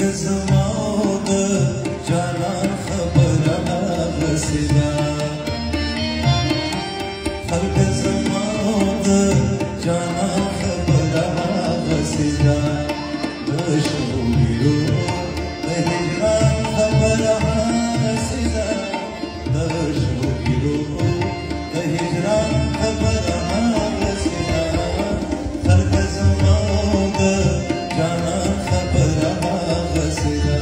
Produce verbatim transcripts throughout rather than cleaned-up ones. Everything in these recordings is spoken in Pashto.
زمود جانان خبرها غسلا خلق زمود جانان خبرها غسلا دشويرو بهجران خبرها غسلا دشويرو بهجران خبرها غسلا خلق زمود جانان خبرها غسلا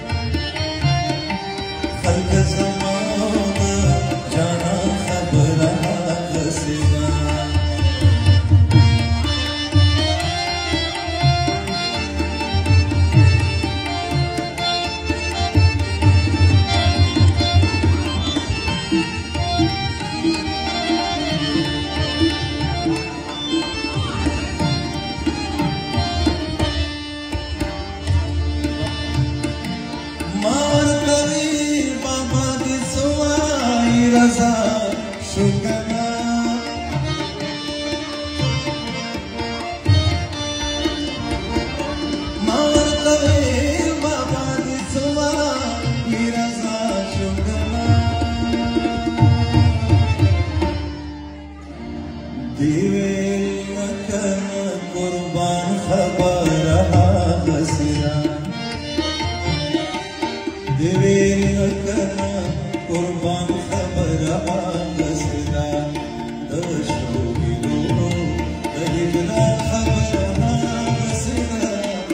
خلق زمود جانان خبرها غسلا قربان خبرها غسلا دشويرو بهجران خبرها غسلا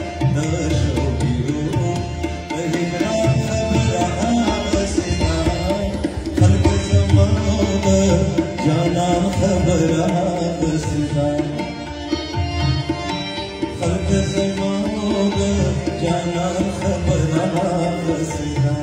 دشويرو بهجران خبرها غسلا خلق زمود جانان خبرها غسلا خلق زمود جانان خبرها غسلا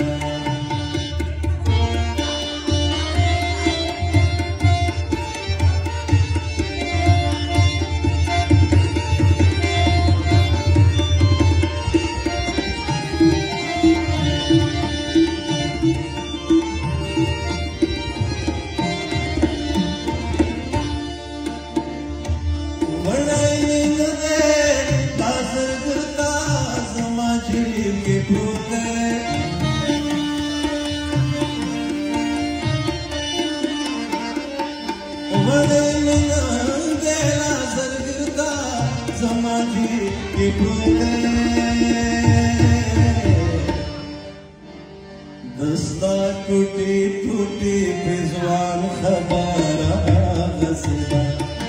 दस्ता टूटी टूटी बेजुबान खबरहा غسلا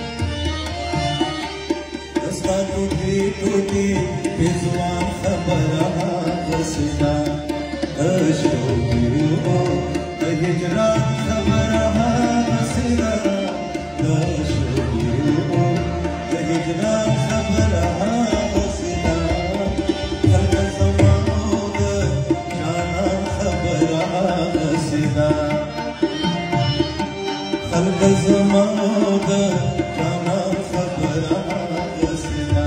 दस्ता टूटी टूटी बेजुबान खबरहा غسلا दशोगिरो बहजरान खबरहा غسلا दशोगिरो बहजरान खबरहा غسلا خلق زمود جانان خبرها غسلا خلق زمود جانان خبرها غسلا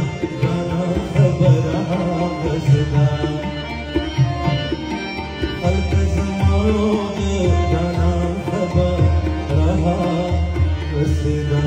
خبرها غسلا خلق زمانو د جانا خبر رها رسیدا